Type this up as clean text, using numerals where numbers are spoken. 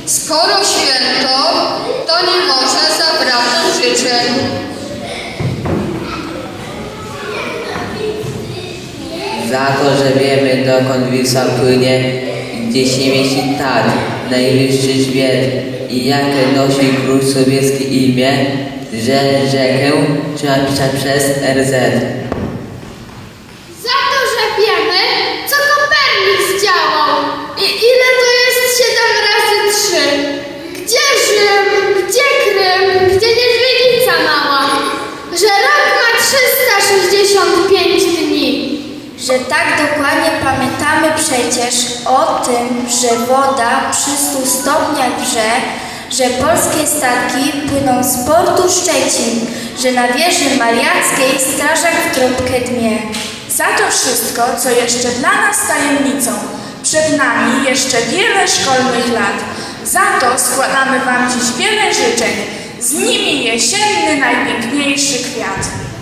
Skoro święto, to nie może zabraknąć życzeń. Za to, że wiemy, dokąd Wisła płynie, gdzie się mieści Tat, najwyższy świat i jakie nosi król sowiecki imię, że rzekę trzeba pisać przez RZ. Za to, że wiemy, co Kopernik zdziałał i ile to jest 7 razy 3. Gdzie Rzym, gdzie Krym, gdzie Niedźwiedzica Mała, że rok ma 365 dni. Że tak dokładnie pamiętamy przecież o tym, że woda przy 100 stopniach wrze, że polskie statki płyną z portu Szczecin, że na wieży mariackiej strażak w trąbkę dmie. Za to wszystko, co jeszcze dla nas tajemnicą. Przed nami jeszcze wiele szkolnych lat. Za to składamy Wam dziś wiele życzeń. Z nimi jesienny, najpiękniejszy kwiat.